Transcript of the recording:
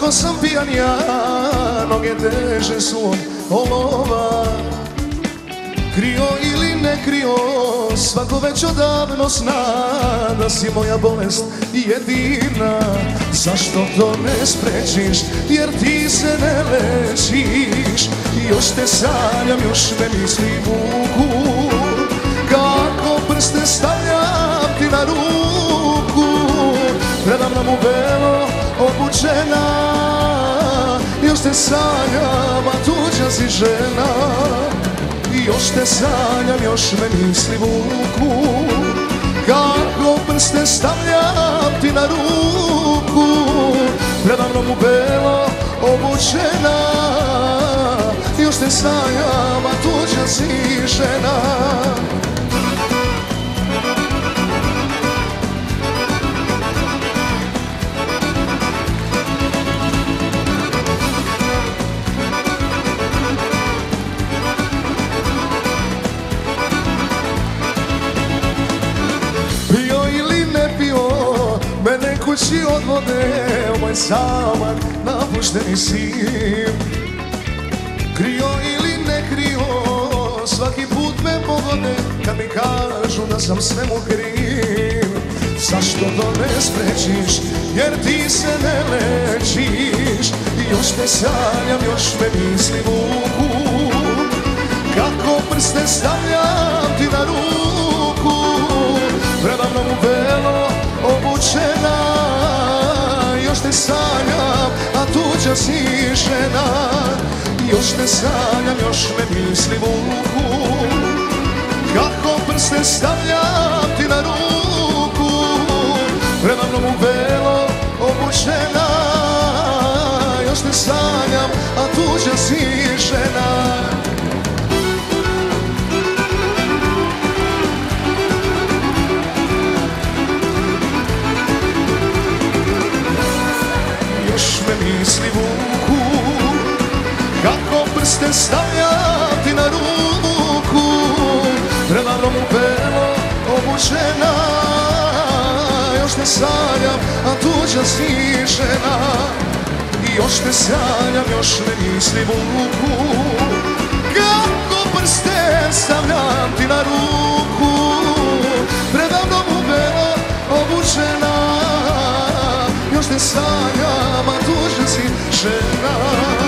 Kako sam pijan ja, noge teže su od olova. Krio ili ne krio, svako već odavno zna da si moja bolest jedina. Zašto to ne sprečiš, jer ti se ne lečiš. Još te sanjam, još me misli vuku, kako prste stavljam ti na ruku. Predam nam u belo obučena, još te sanjam, a tuđa si žena. Još te sanjam, još me misli vuku, kako prste stavljam ti na ruku. Preda mnom u belo obučena, još te sanjam, a tuđa si žena. Mene kući odvode, ovaj saman napušteni si. Krio ili ne krio, svaki put me pogode, kad mi kažu da sam svemu kriv. Zašto to ne sprečiš, jer ti se ne lečiš. Još te sanjam, još me misli vuku, kako prste stavljam ti na ruku. Preda mnom u belo obučena, još te sanjam, a tuđa si žena. Još te sanjam, još me misli vuku, kako prste stavljam ti na ruku. Preda mnom u belo obučena, još te sanjam, a tuđa si žena. Misli vuku, kako prste stavljam ti na ruku. Preda mnom u belo obučena, još te sanjam, a tuđa si žena. Još te sanjam, još me misli vuku, kako prste stavljam ti na ruku. Preda mnom u belo obučena, još te sanjam, a tuđa si žena.